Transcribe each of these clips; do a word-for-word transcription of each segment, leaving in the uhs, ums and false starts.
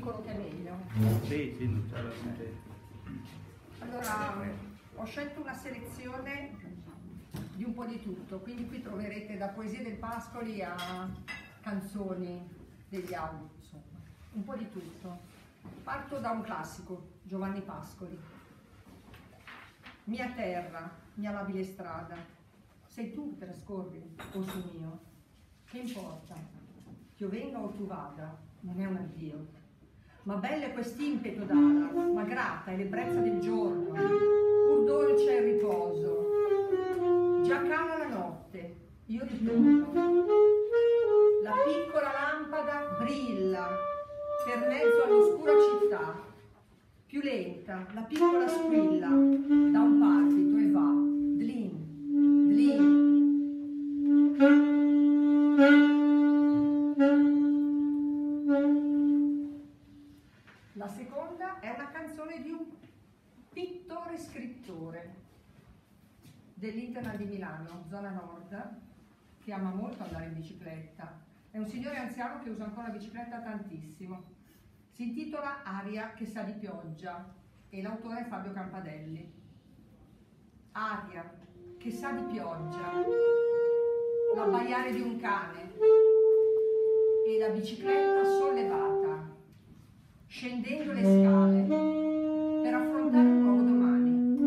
dicono che è meglio. Sì, sì, non c'è la sentenza. Allora, ho scelto una selezione di un po' di tutto, quindi qui troverete da poesie del Pascoli a canzoni degli autori, insomma, un po' di tutto. Parto da un classico, Giovanni Pascoli. Mia terra, mia labile strada, sei tu che trascorri, o su mio? Che importa? Che io venga o tu vada, non è un addio. Ma bello è quest'impeto d'ala, ma grata è l'ebbrezza del giorno, pur dolce è il riposo. Già cala la notte, io ritorno. La piccola lampada brilla per mezzo all'oscura città. Più lenta, la piccola squilla da un palpito e va, dlin, dlin. La seconda è una canzone di un pittore scrittore dell'Internal di Milano, zona nord, che ama molto andare in bicicletta. È un signore anziano che usa ancora la bicicletta tantissimo. Si intitola Aria che sa di pioggia e l'autore è Fabio Campadelli. Aria che sa di pioggia, l'abbaiare di un cane e la bicicletta sollevata, scendendo le scale per affrontare un nuovo domani.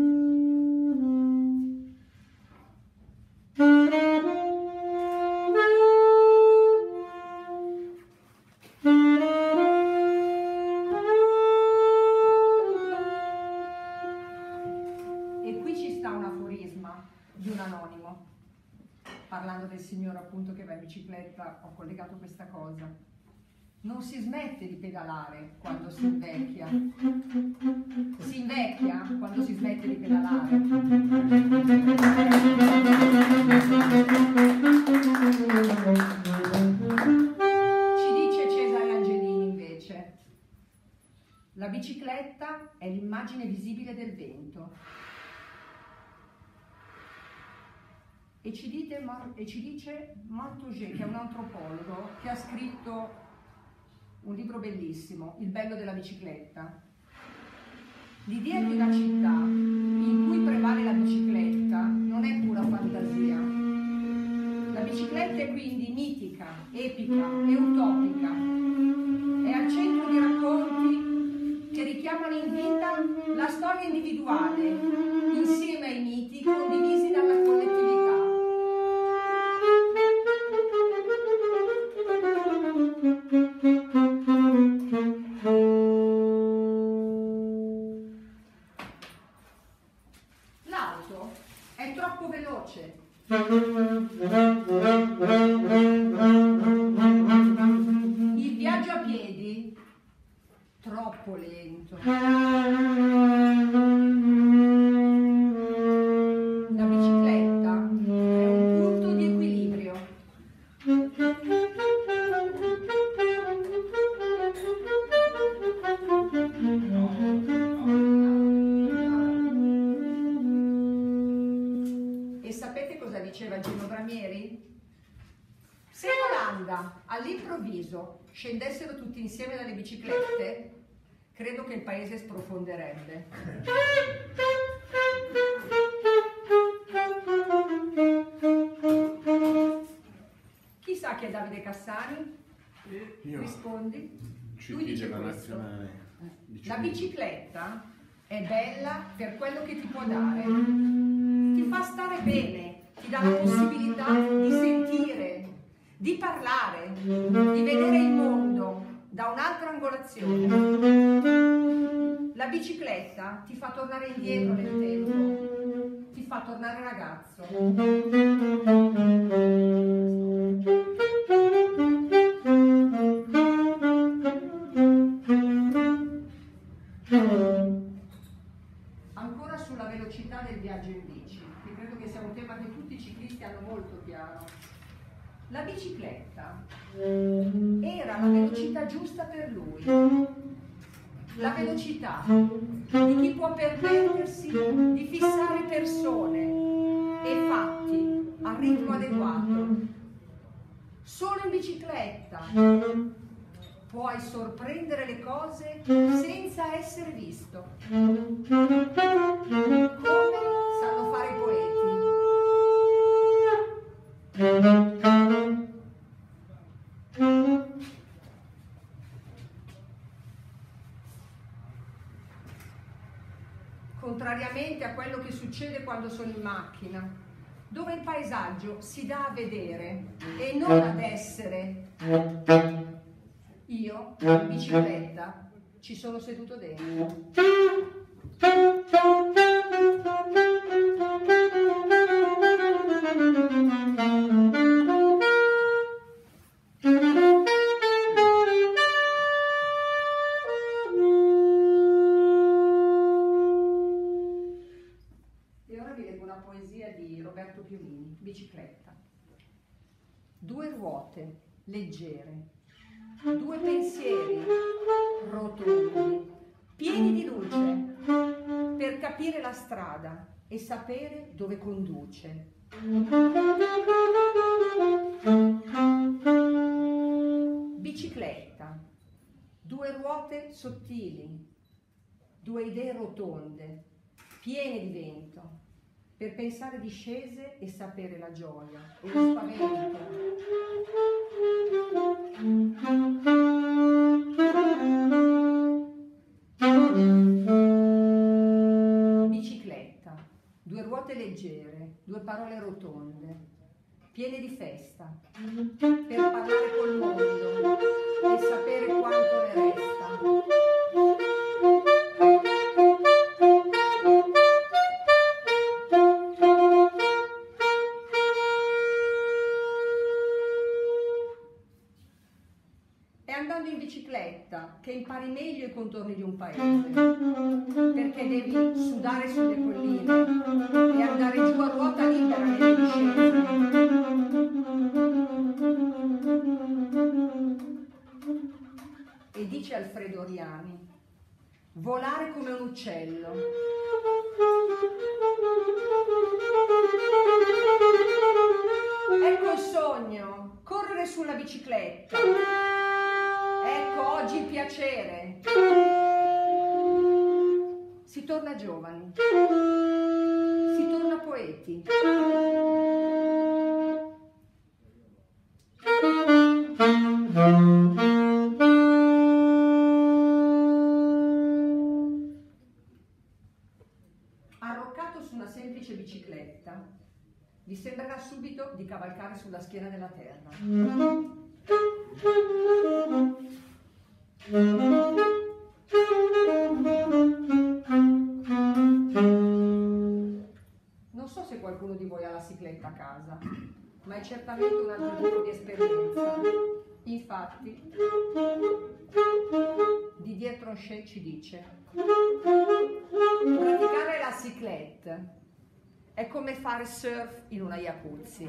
Parlando del signore appunto che va in bicicletta, ho collegato questa cosa. Non si smette di pedalare quando si invecchia. Si invecchia quando si smette di pedalare. Ci dice Cesare Angelini invece: la bicicletta è l'immagine visibile del vento. E ci, dite, e ci dice Montaugé, che è un antropologo, che ha scritto un libro bellissimo, Il bello della bicicletta. L'idea di una città in cui prevale la bicicletta non è pura fantasia. La bicicletta è quindi mitica, epica e utopica. È al centro di racconti che richiamano in vita la storia individuale, insieme ai miti condivisi dalla collettività. L'auto è troppo veloce. Il viaggio a piedi troppo lento. La bicicletta è un punto di equilibrio. E sapete cosa diceva Gino Bramieri? Se in Olanda all'improvviso scendessero tutti insieme dalle biciclette, credo che il paese sprofonderebbe. Chi sa chi è Davide Cassani? Io. Rispondi? C Lui T dice della questo. nazionale. La bicicletta è bella per quello che ti può dare. Ti fa stare bene, ti dà la possibilità di sentire, di parlare, di vedere il mondo da un'altra angolazione. La bicicletta ti fa tornare indietro nel tempo, ti fa tornare ragazzo. Ancora sulla velocità del viaggio in bici, che credo che sia un tema che tutti i ciclisti hanno molto chiaro. La bicicletta era la velocità giusta per lui, la velocità di chi può permettersi di fissare persone e fatti al ritmo adeguato. Solo in bicicletta puoi sorprendere le cose senza essere visto, come sanno fare i poeti. Contrariamente a quello che succede quando sono in macchina, dove il paesaggio si dà a vedere e non ad essere. Io, in bicicletta, ci sono seduto dentro. E ora vi leggo una poesia di Roberto Piomini, Bicicletta. Due ruote leggere, due pensieri rotondi, pieni di luce, per capire la strada e sapere dove conduce. Bicicletta, due ruote sottili, due idee rotonde, piene di vento, per pensare discese e sapere la gioia e lo spavento. Bicicletta, due ruote leggere, due parole rotonde, piene di festa, per parlare col mondo e sapere quanto ne resta. È andando in bicicletta che impari meglio i contorni di un paese, perché devi sudare sulle colline e andare giù a ruota libera nelle discese. E dice Alfredo Oriani, volare come un uccello. Ecco il sogno, correre sulla bicicletta. Ecco oggi il piacere. Si torna giovani, si torna poeti. Arroccato su una semplice bicicletta, vi sembrerà subito di cavalcare sulla schiena della terra. Non so se qualcuno di voi ha la cicletta a casa, ma è certamente un altro tipo di esperienza. Infatti, Didier Tronchet ci dice: praticare la ciclette è come fare surf in una jacuzzi.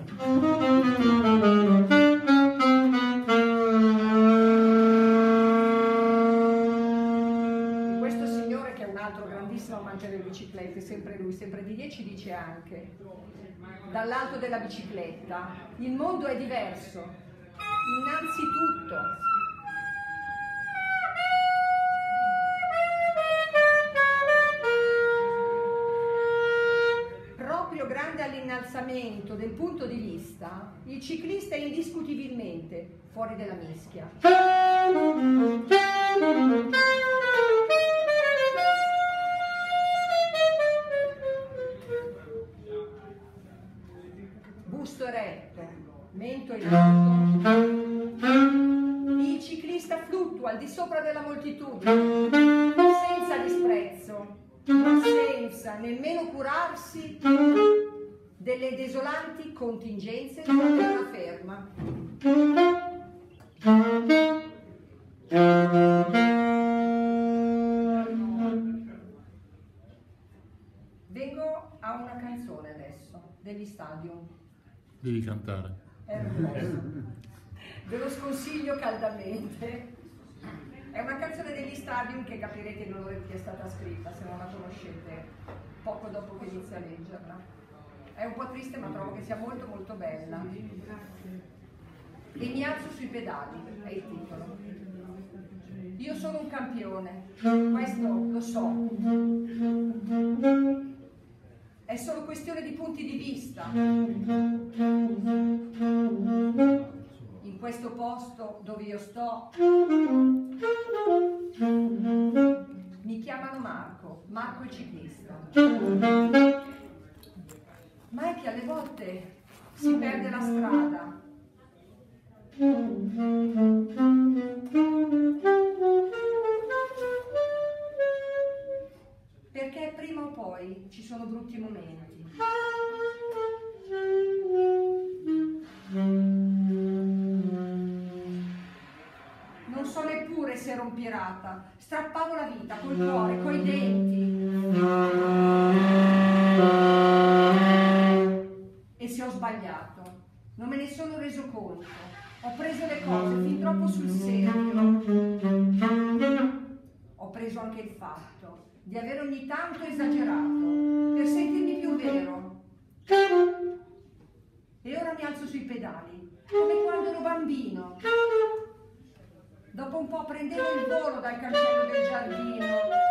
E questo signore, che è un altro grandissimo amante delle biciclette, sempre lui, sempre Didier, ci dice anche: dall'alto della bicicletta il mondo è diverso. Innanzitutto proprio grande all'innalzamento del punto di vista, il ciclista è indiscutibilmente fuori della mischia. Busto eretto, mento in alto, il ciclista fluttua al di sopra della moltitudine, senza disprezzo, ma senza nemmeno curarsi delle desolanti contingenze di una terraferma. Vengo a una canzone adesso, degli Stadium. Devi cantare. Ve lo sconsiglio caldamente. È una canzone degli Stadium che capirete in onore di chi è stata scritta, se non la conoscete, poco dopo che inizia a leggerla. È un po' triste, ma trovo che sia molto molto bella. E mi alzo sui pedali, è il titolo. Io sono un campione, questo lo so. È solo questione di punti di vista. In questo posto dove io sto mi chiamano Marco, Marco è ciclista. Ma è che alle volte si perde la strada. Perché prima o poi ci sono brutti momenti. Non so neppure se ero un pirata. Strappavo la vita col cuore, coi denti. E se ho sbagliato, non me ne sono reso conto. Ho preso le cose fin troppo sul serio. Ho preso anche il fatto di aver ogni tanto esagerato per sentirmi più vero. E ora mi alzo sui pedali, come quando ero bambino. Dopo un po' prendevo il volo dal cancello del giardino.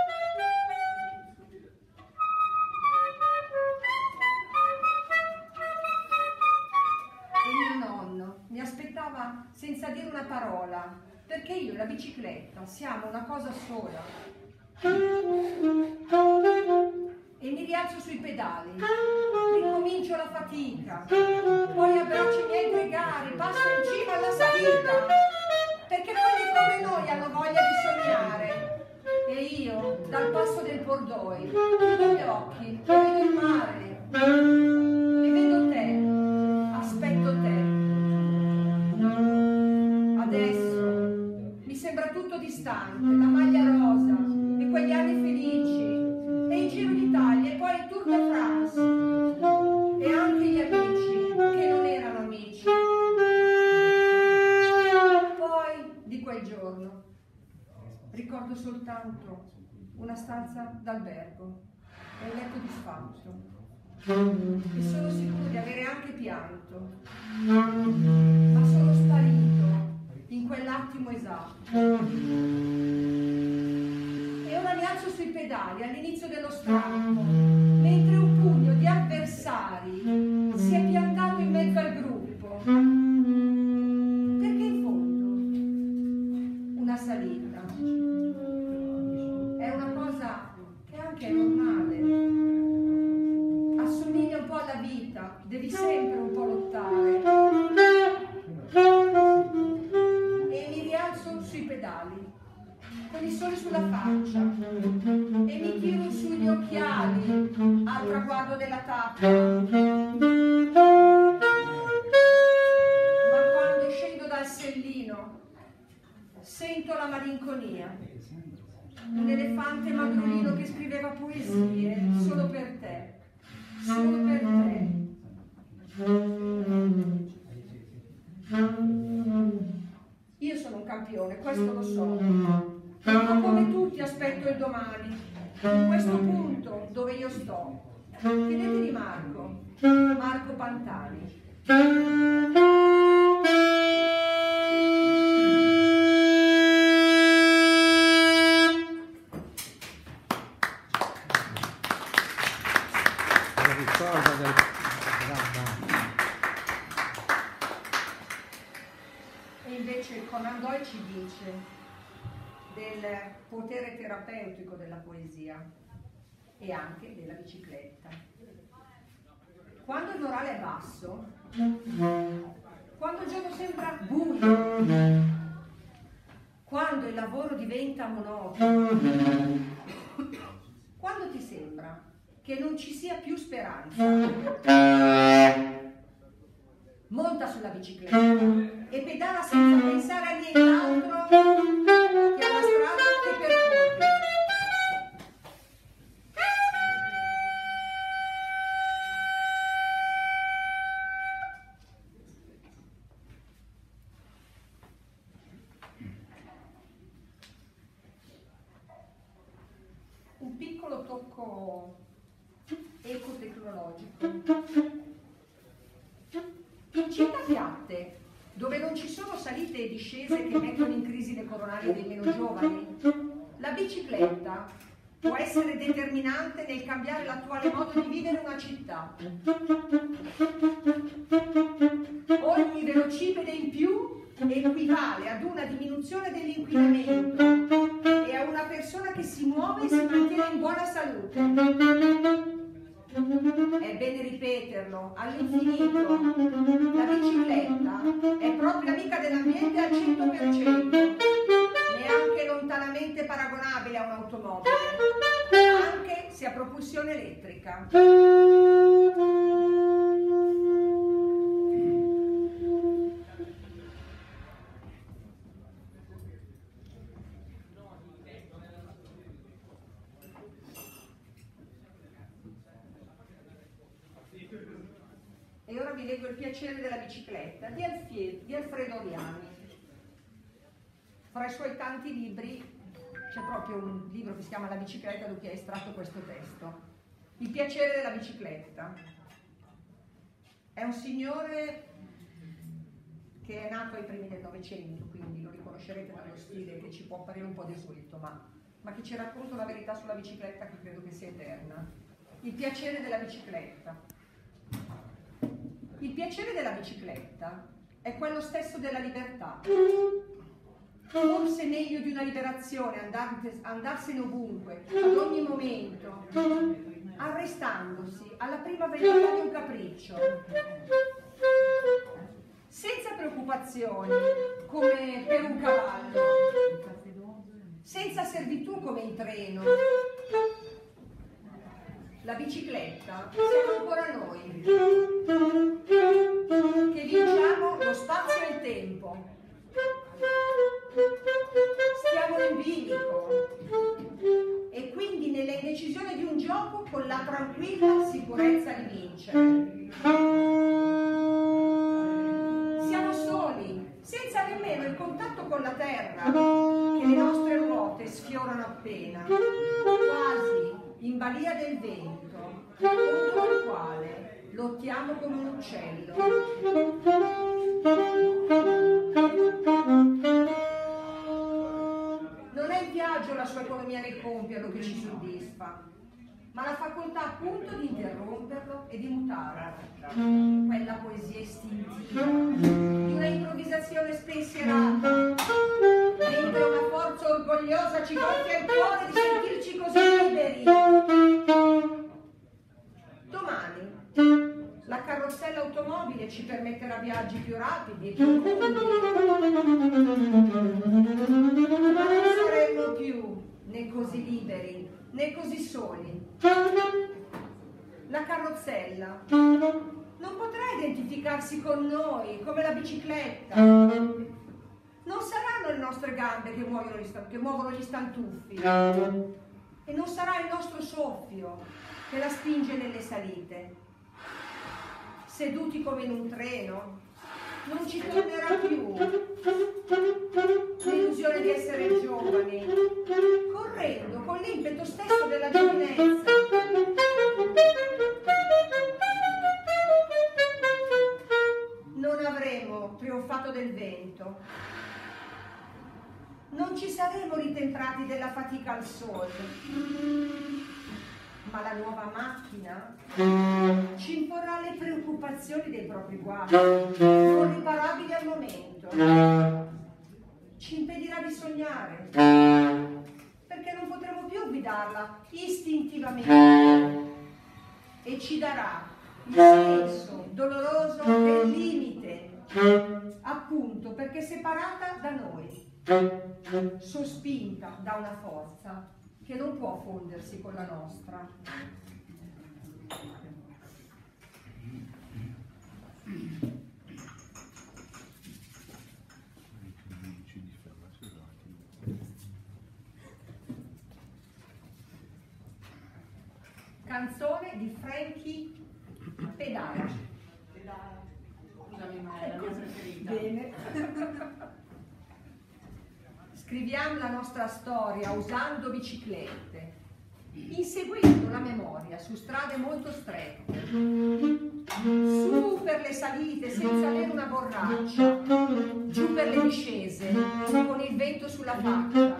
E mio nonno mi aspettava senza dire una parola, perché io e la bicicletta siamo una cosa sola. E mi rialzo sui pedali, ricomincio la fatica, poi abbraccio i miei gregari, passo in cima alla salita, perché quelli come noi hanno voglia di sognare. E io, dal passo del Pordoi, chiudo gli occhi e vedo il mare, e vedo te, aspetto te. Adesso mi sembra tutto distante, la maglia rosa e quegli anni felici, e il Giro d'Italia e poi il Tour de France, e anche gli amici che non erano amici. Poi di quel giorno ricordo soltanto una stanza d'albergo e un letto disfatto, e sono sicuro di avere anche pianto, ma sono sparito in quell'attimo esatto. E ora mi alzo sui pedali all'inizio dello strappo, mentre un pugno di avversari si è piantato in mezzo al gruppo. Perché in fondo una salita è una cosa che anche è normale. Assomiglia un po' alla vita, devi sempre un po' lottare. E mi rialzo sui pedali, con il sole sulla faccia, e mi tiro su gli occhiali al traguardo della tappa. Ma quando scendo dal sellino sento la malinconia. Un elefante magrolino che scriveva poesie solo per te, solo per te. Io sono un campione, questo lo so. Ma come tutti aspetto il domani, in questo punto dove io sto. Chiedete di Marco, Marco Pantani. E invece Conan Doyle ci dice del potere terapeutico della poesia e anche della bicicletta. Quando il morale è basso, quando il giorno sembra buio, quando il lavoro diventa monotono, quando ti sembra che non ci sia più speranza, monta sulla bicicletta e pedala senza pensare a nient'altro che alla strada che percorri. Un piccolo tocco ecotecnologico. In città piatte, dove non ci sono salite e discese che mettono in crisi le coronarie dei meno giovani, la bicicletta può essere determinante nel cambiare l'attuale modo di vivere una città. Ogni velocipede in più equivale ad una diminuzione dell'inquinamento e a una persona che si muove e si mantiene in buona salute. È bene ripeterlo all'infinito, la bicicletta è proprio amica dell'ambiente al cento per cento, neanche lontanamente paragonabile a un'automobile, anche se a propulsione elettrica. E ora vi leggo Il piacere della bicicletta di, Alfie, di Alfredo Oriani. Fra i suoi tanti libri c'è proprio un libro che si chiama La bicicletta, da cui ha estratto questo testo. Il piacere della bicicletta. È un signore che è nato ai primi del Novecento, quindi lo riconoscerete dallo stile che ci può apparire un po' desueto, ma, ma che ci racconta una verità sulla bicicletta che credo che sia eterna. Il piacere della bicicletta. Il piacere della bicicletta è quello stesso della libertà. Forse meglio di una liberazione andarsene ovunque, ad ogni momento, arrestandosi alla prima venuta di un capriccio, senza preoccupazioni come per un cavallo, senza servitù come in treno. La bicicletta siamo ancora noi, che vinciamo lo spazio e il tempo. Stiamo in bilico e quindi nella indecisione di un gioco con la tranquilla sicurezza di vincere. Siamo soli, senza nemmeno il contatto con la terra che le nostre ruote sfiorano appena, quasi in balia del vento, contro il quale lottiamo come un uccello. Non è il viaggio la sua economia nel compierlo che ci soddisfa, ma la facoltà appunto di interromperlo e di mutarlo. Quella poesia istintiva, di una improvvisazione spensierata, mentre una forza orgogliosa ci gonfia il cuore di sentirci così liberi. Domani la carrozzella automobile ci permetterà viaggi più rapidi e più lunghi, ma non saremmo più né così liberi né così soli. La carrozzella non potrà identificarsi con noi come la bicicletta. Non saranno le nostre gambe che muovono gli, che muovono gli stantuffi e non sarà il nostro soffio che la spinge nelle salite. Seduti come in un treno, non ci tornerà più l'illusione di essere giovani, correndo con l'impeto stesso della giovinezza. Non avremo trionfato del vento, non ci saremo ritemprati della fatica al sole, ma la nuova macchina ci imporrà le preoccupazioni dei propri guasti, non riparabili al momento. Ci impedirà di sognare, perché non potremo più guidarla istintivamente, e ci darà il senso doloroso del limite, appunto perché separata da noi, sospinta da una forza che non può fondersi con la nostra. Canzone di Frankie Pedala. Scusami, ma è la mia preferita. Bene. Scriviamo la nostra storia usando biciclette. inseguendo la memoria su strade molto strette, su per le salite senza avere una borraccia, giù per le discese con il vento sulla faccia,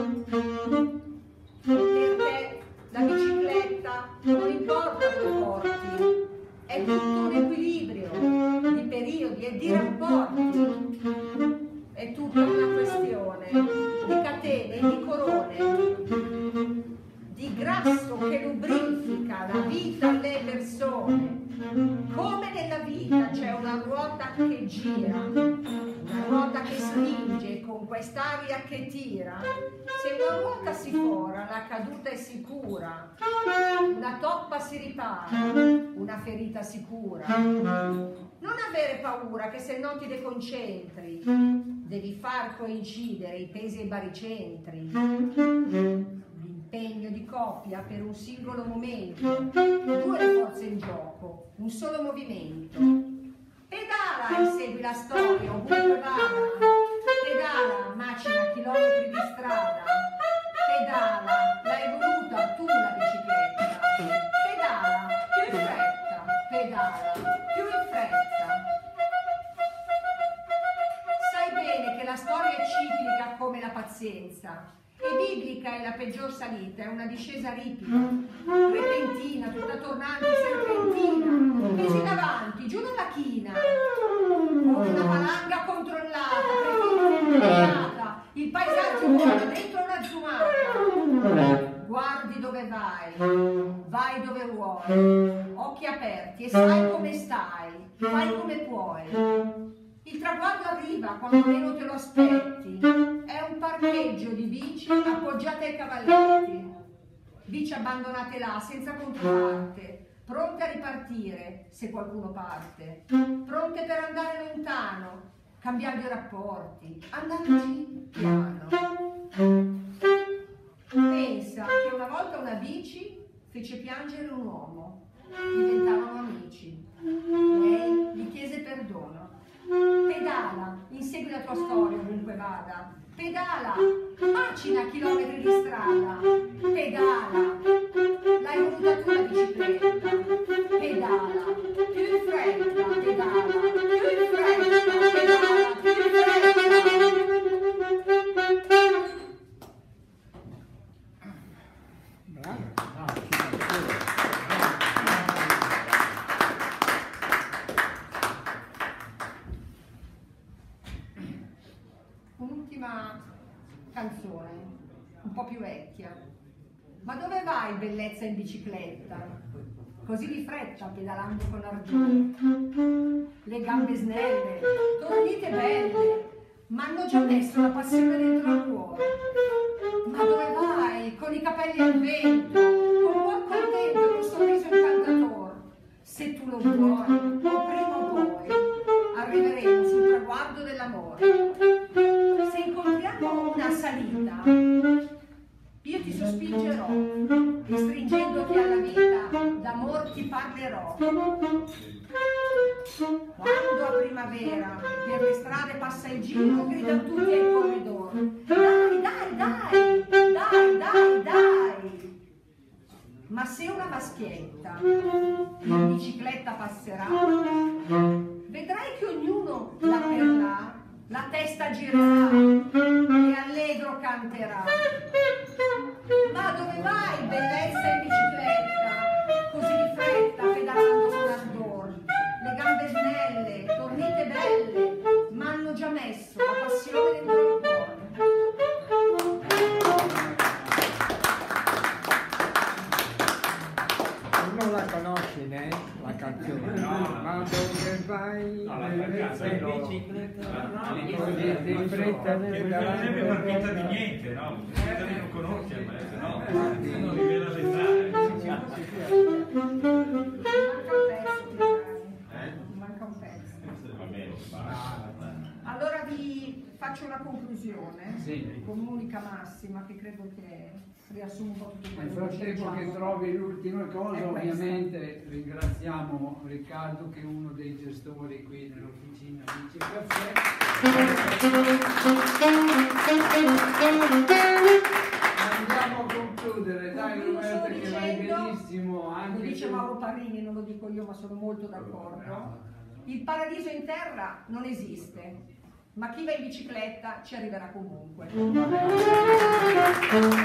perché la bicicletta non importa dove porti, è tutto un equilibrio di periodi e di rapporti, è tutta una questione di catene e di corone, di grasso che lubrifica la vita alle persone. Come nella vita c'è una ruota che gira, una ruota che spinge con quest'aria che tira, se una ruota si fora la caduta è sicura, una toppa si ripara, una ferita sicura. Non avere paura che se no ti deconcentri, devi far coincidere i pesi e i baricentri. L'impegno di coppia per un singolo momento, due le forze in gioco, un solo movimento. Pedala e segui la storia ovunque vada, pedala, macina chilometri di strada, pedala, l'hai voluta tu la bicicletta, pedala, più in fretta, pedala, più in fretta. Sai bene che la storia è ciclica come la pazienza, e biblica è la peggior salita, è una discesa ripica, repentina, tutta tornante, serpentina, pesi davanti, giù dalla china, come una valanga controllata, il paesaggio vuole dentro una zoomata. Guardi dove vai, vai dove vuoi, occhi aperti e sai come stai, fai come puoi. Il traguardo arriva quando meno te lo aspetti, è un parcheggio di bici appoggiate ai cavalletti, bici abbandonate là senza controparte, pronte a ripartire se qualcuno parte, pronte per andare lontano, cambiando i rapporti, andandoci piano. Pensa che una volta una bici fece piangere un uomo, diventarono amici, lei gli chiese perdono. Pedala, insegui la tua storia ovunque vada, pedala, macina chilometri di strada, pedala, l'hai voluta tu la bicicletta, pedala, più in fretta, pedala, più in fretta, pedala, più in fretta. Bravo. Un'ultima canzone, un po' più vecchia. Ma dove vai, bellezza in bicicletta? Così di fretta, pedalando con ardore. Le gambe snelle, tornite belle, m'hanno già messo la passione dentro al cuore. Ma dove vai, con i capelli al vento, con un cuor contento e un sorriso incantatore? Se tu lo vuoi, o prima o poi, arriveremo sul traguardo dell'amore. Se incontriamo una salita, io ti sospingerò e stringendoti alla vita, d'amor ti parlerò. Quando a primavera per le strade passa il giro, gridano tutti ai corridori: dai, dai, dai, dai, dai, dai. Ma se una maschietta in bicicletta passerà, vedrai che ognuno là per là la testa girerà e allegro canterà. Ma dove vai, bellezza in bicicletta, così di fretta, pedalando con ardor? Le gambe snelle, tornite belle, m'hanno già messo la passione dentro il cuore. Non la conosci, né? La canzone? No, ma dove vai? No, la ragazza in bicicletta. Così in fretta nel deve far finta di niente, no? Finta di non conoscere, ma se no, non rivela l'età. Manca un pezzo. Va bene, va. Allora vi faccio una conclusione, Sì. comunica massima, che credo che riassuma un po' tutto Nel quello che frattempo che diciamo. trovi l'ultima cosa, È questa. ovviamente ringraziamo Riccardo che è uno dei gestori qui nell'officina Bici Caffè. Andiamo a concludere, dai Roberto. benissimo Lo anche dice se- Mauro Parrini, non lo dico io, ma sono molto d'accordo. Il paradiso in terra non esiste, ma chi va in bicicletta ci arriverà comunque.